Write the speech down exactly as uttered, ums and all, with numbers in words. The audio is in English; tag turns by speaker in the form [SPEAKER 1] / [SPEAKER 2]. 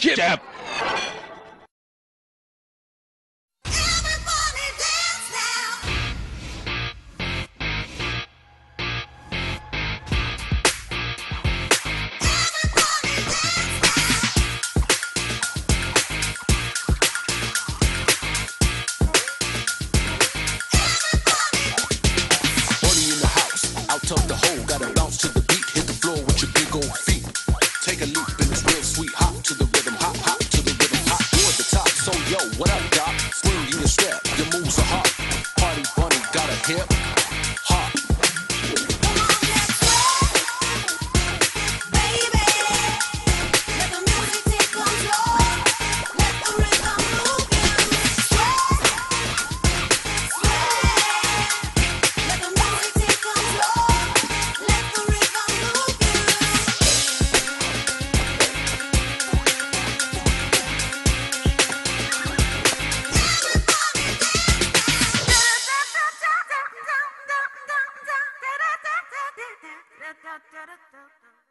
[SPEAKER 1] Jib jab.
[SPEAKER 2] Up the hole, gotta bounce to the beat, hit the floor with your big old feet. Take a leap and it's real sweet, hop to the rhythm, hop, hop to the rhythm, hop toward the top. So yo, what up, Doc? Swing in your step, your moves are hot. Party bunny got a hip, hop.
[SPEAKER 3] Da da da da da.